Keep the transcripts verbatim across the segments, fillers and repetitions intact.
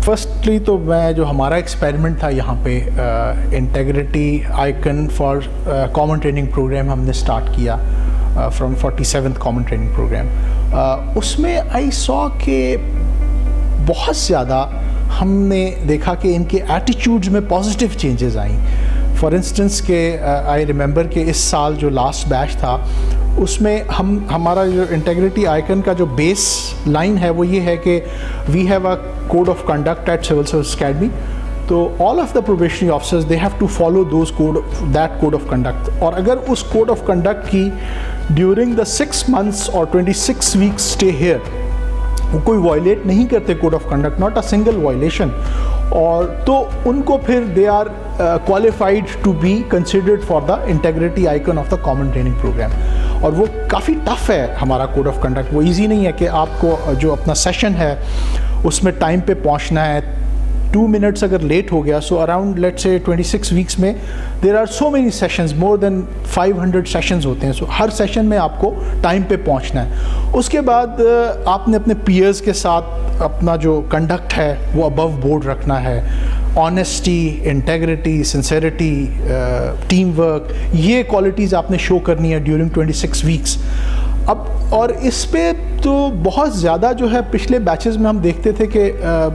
Firstly تو میں جو ہمارا ایکسپیریمنٹ تھا یہاں پہ integrity icon for common training programme ہم نے اسٹارٹ کیا from forty seventh common training programme. اس میں آئی سو کہ بہت زیادہ ہم نے دیکھا کہ ان کے ایٹیچیوڈز میں پازیٹیو چینجز آئیں. فار انسٹنس کہ آئی ریممبر کہ اس سال جو لاسٹ بیچ تھا اس میں ہم ہمارا جو انٹیگریٹی آئیکن کا جو بیس لائن ہے وہ یہ ہے کہ we have a code of conduct at civil service academy. تو all of the probationary officers they have to follow those code that code of conduct. اور اگر اس کوڈ آف کنڈکٹ کی ڈیورنگ دا سکس منتھس اور twenty six weeks stay here وہ کوئی violate نہیں کرتے code of conduct, not a single violation, اور تو ان کو پھر they are qualified to be considered for the integrity icon of the common training program. اور وہ کافی ٹف ہے ہمارا کوڈ آف کنڈکٹ. وہ ایزی نہیں ہے کہ آپ کو جو اپنا سیشن ہے اس میں ٹائم پہ پہنچنا ہے. ٹو منٹس اگر لیٹ ہو گیا سو اراؤنڈ لیٹ سے ٹوئنٹی سکس ویکس میں دیر are so many sessions, more than five hundred sessions ہوتے ہیں. سو ہر سیشن میں آپ کو ٹائم پہ پہنچنا ہے. اس کے بعد آپ نے اپنے پیئرز کے ساتھ اپنا جو کنڈکٹ ہے وہ ابو بورڈ رکھنا ہے. Honesty, integrity, sincerity, team work, یہ کوالٹیز آپ نے شو کرنی ہے ڈیورنگ ٹوئنٹی سکس ویکس. اب اور اس پہ تو بہت زیادہ جو ہے پچھلے بیچز میں ہم دیکھتے تھے کہ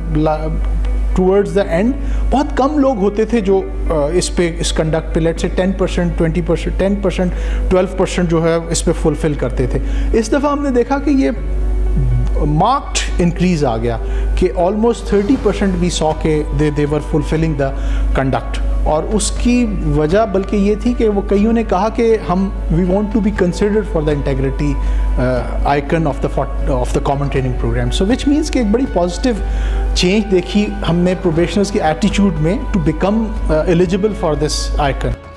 ٹورڈز دا اینڈ بہت کم لوگ ہوتے تھے جو اس پہ اس کنڈکٹ پہ لیٹ سے ten percent twenty percent ten percent twelve percent جو ہے اس پہ فلفل کرتے تھے. اس دفعہ ہم نے دیکھا کہ یہ مارکڈ انکریز آ گیا کہ almost thirty percent we so کہ دے دے ور فلفلنگ دا کنڈکٹ. اور اس کی وجہ بلکہ یہ تھی کہ وہ کئیوں نے کہا کہ ہم we want to be considered for the integrity icon of the of the common training program. So which means کہ ایک بڑی پازیٹیو چینج دیکھی ہم نے پروبیشنرز کے ایٹیچیوڈ میں to become eligible for this icon.